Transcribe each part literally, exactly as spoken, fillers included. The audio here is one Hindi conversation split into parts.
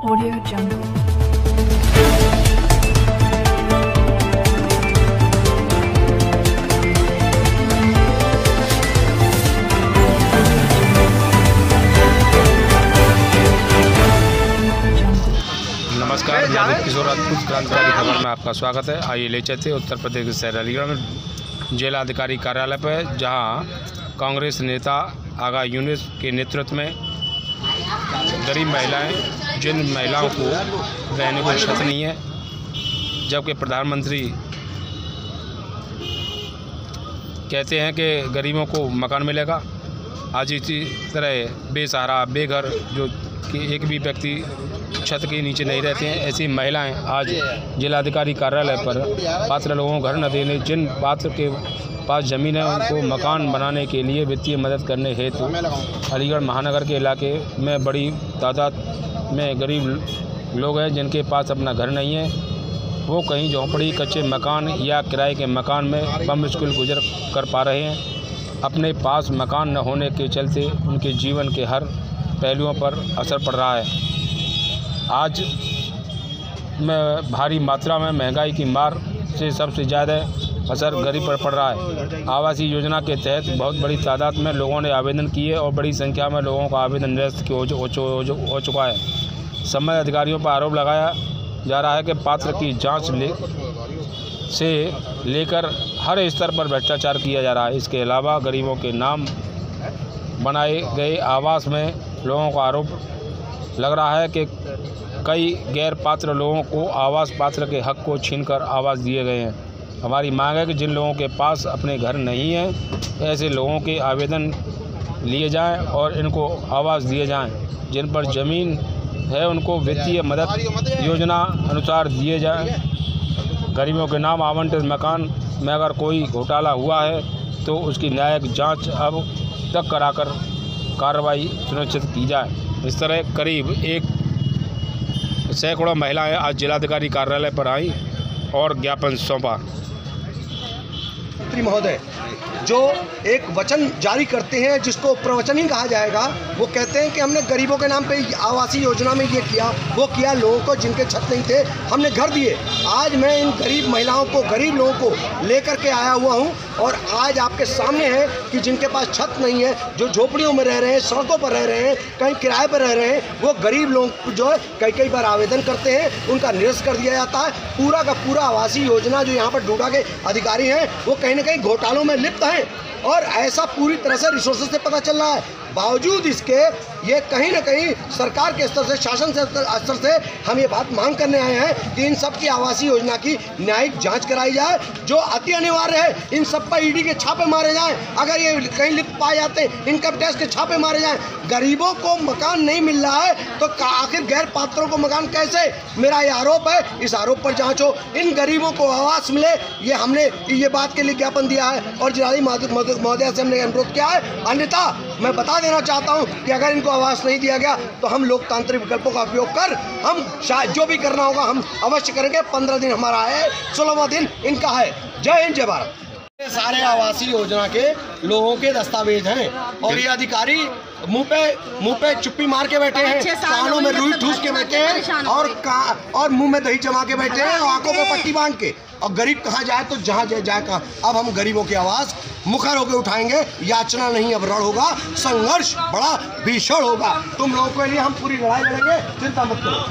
Audio Jungle। नमस्कार, मैं किशोर राजपूत क्रांतिकारी खबर में आपका स्वागत है। आइए ले चलते हैं उत्तर प्रदेश के शहर अलीगढ़ में जिला अधिकारी कार्यालय पर, जहां कांग्रेस नेता आगा यूनिस के नेतृत्व में गरीब महिलाएं, जिन महिलाओं को रहने को छत नहीं है, जबकि प्रधानमंत्री कहते हैं कि गरीबों को मकान मिलेगा, आज इसी तरह बेसहारा बेघर जो कि एक भी व्यक्ति छत के नीचे नहीं रहते हैं, ऐसी महिलाएं आज जिलाधिकारी कार्यालय पर पात्र लोगों को घर न देने, जिन पात्र के पास ज़मीन है उनको मकान बनाने के लिए वित्तीय मदद करने हेतु अलीगढ़ महानगर के इलाके में बड़ी तादाद में गरीब लोग हैं जिनके पास अपना घर नहीं है। वो कहीं झोंपड़ी, कच्चे मकान या किराए के मकान में कम मुश्किल गुजर कर पा रहे हैं। अपने पास मकान न होने के चलते उनके जीवन के हर पहलुओं पर असर पड़ रहा है। आज में भारी मात्रा में महंगाई की मार से सबसे ज़्यादा असर गरीब पर पड़ रहा है। आवासीय योजना के तहत बहुत बड़ी तादाद में लोगों ने आवेदन किए और बड़ी संख्या में लोगों का आवेदन निरस्त हो, हो, हो, हो चुका है। संबंधित अधिकारियों पर आरोप लगाया जा रहा है कि पात्र की जांच ले से लेकर हर स्तर पर भ्रष्टाचार किया जा रहा है। इसके अलावा गरीबों के नाम बनाए गए आवास में लोगों का आरोप लग रहा है कि कई गैर पात्र लोगों को आवास पात्र के हक को छीनकर आवास दिए गए हैं। हमारी मांग है कि जिन लोगों के पास अपने घर नहीं है, ऐसे लोगों के आवेदन लिए जाएं और इनको आवास दिए जाएं। जिन पर ज़मीन है उनको वित्तीय मदद योजना अनुसार दिए जाएं। गरीबों के नाम आवंटित मकान में अगर कोई घोटाला हुआ है तो उसकी न्यायिक जांच अब तक कराकर कार्रवाई सुनिश्चित की जाए। इस तरह करीब एक सैकड़ों महिलाएं आज जिलाधिकारी कार्यालय पर आई और ज्ञापन सौंपा। मंत्री महोदय जो एक वचन जारी करते हैं जिसको प्रवचन ही कहा जाएगा, वो कहते हैं कि हमने गरीबों के नाम पे आवासीय योजना में ये किया वो किया, लोगों को जिनके छत नहीं थे हमने घर दिए। आज मैं इन गरीब महिलाओं को, गरीब लोगों को लेकर के आया हुआ हूँ और आज आपके सामने है कि जिनके पास छत नहीं है, जो झोपड़ियों में रह रहे हैं, सड़कों पर रह रहे हैं, कहीं किराए पर रह रहे हैं, वो गरीब लोग जो है कई कई बार आवेदन करते हैं, उनका निरस्त कर दिया जाता है। पूरा का पूरा आवासीय योजना जो यहाँ पर डूडा के अधिकारी हैं वो कहीं ना कहीं घोटालों में लिप्त हैं और ऐसा पूरी तरह से रिसोर्सेज से पता चल रहा है। बावजूद इसके ये कहीं ना कहीं सरकार के स्तर से, शासन से स्तर से हम ये बात मांग करने आए हैं कि इन सब की आवासीय योजना की न्यायिक जांच कराई जाए। जो अति अनिवार्य है इन सब पर ईडी के छापे मारे जाएं। अगर ये कहीं लिप्त पाए जाते इनकम टैक्स के छापे मारे जाएं। गरीबों को मकान नहीं मिल रहा है तो आखिर गैर पात्रों को मकान कैसे? मेरा ये आरोप है, इस आरोप पर जाँच हो, इन गरीबों को आवास मिले। ये हमने ये बात के लिए ज्ञापन दिया है और जिलाधिकारी महोदय से हमने अनुरोध किया है। अन्यथा मैं बता देना चाहता हूं कि अगर इनको आवास नहीं दिया गया तो हम लोकतांत्रिक विकल्पों का उपयोग कर हम शायद जो भी करना होगा हम अवश्य करेंगे। पंद्रह दिन हमारा है, सोलहवां दिन इनका है। जय हिंद, जय भारत। सारे आवासीय योजना के लोगों के दस्तावेज हैं और ये अधिकारी मुंह पे मुंह पे चुप्पी मार के बैठे हैं, कानों में रुई ठूस के बैठे हैं और का और मुंह में दही जमा के बैठे हैं और आंखों पे पट्टी बांध के। और गरीब कहाँ जाए तो जहाँ जाए जाए कहाँ। अब हम गरीबों की आवाज़ मुखर होकर उठाएंगे। याचना नहीं, अब रण होगा, संघर्ष बड़ा भीषण होगा। तुम लोगों के लिए हम पूरी लड़ाई लड़ेंगे, चिंता मत करो।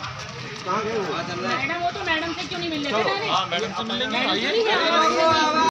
मैडम वो तो मैडम से क्यों नहीं मिल रहे? मैडम से मिलेंगे।